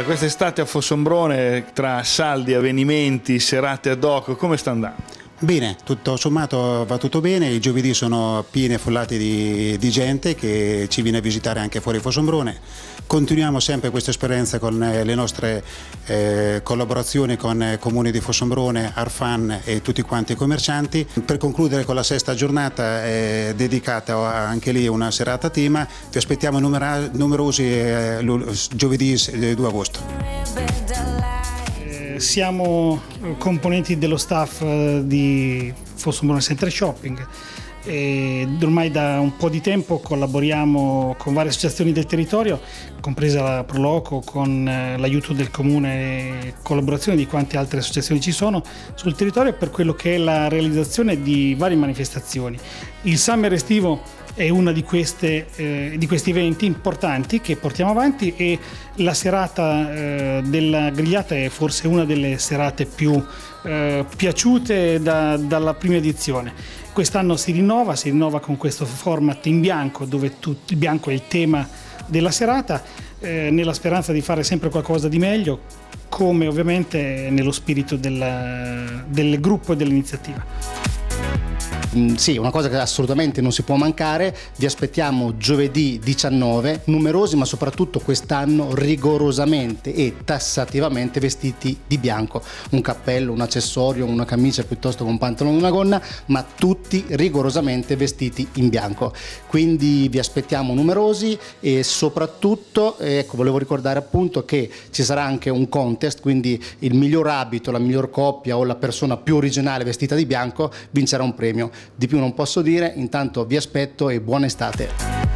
quest'estate a Fossombrone, tra saldi, avvenimenti, serate ad hoc, come sta andando? Bene, tutto sommato va tutto bene, i giovedì sono pieni e affollati di gente che ci viene a visitare anche fuori Fossombrone. Continuiamo sempre questa esperienza con le nostre collaborazioni con Comuni di Fossombrone, Arfan e tutti quanti i commercianti. Per concludere con la sesta giornata dedicata anche lì a una serata a tema, vi aspettiamo numerosi giovedì 2 agosto. Siamo componenti dello staff di Fossombrone Center Shopping e ormai da un po' di tempo collaboriamo con varie associazioni del territorio, compresa la Proloco, con l'aiuto del comune e collaborazione di quante altre associazioni ci sono sul territorio per quello che è la realizzazione di varie manifestazioni. Il Summer estivo è uno di questi eventi importanti che portiamo avanti e la serata della grigliata è forse una delle serate più piaciute dalla prima edizione. Quest'anno si rinnova con questo format in bianco, dove il bianco è il tema della serata, nella speranza di fare sempre qualcosa di meglio, come ovviamente nello spirito del gruppo e dell'iniziativa. Sì, una cosa che assolutamente non si può mancare, vi aspettiamo giovedì 19, numerosi ma soprattutto quest'anno rigorosamente e tassativamente vestiti di bianco, un cappello, un accessorio, una camicia piuttosto che un pantalone e una gonna, ma tutti rigorosamente vestiti in bianco. Quindi vi aspettiamo numerosi e soprattutto, ecco, volevo ricordare appunto che ci sarà anche un contest, quindi il miglior abito, la miglior coppia o la persona più originale vestita di bianco vincerà un premio. Di più non posso dire, intanto vi aspetto e buona estate.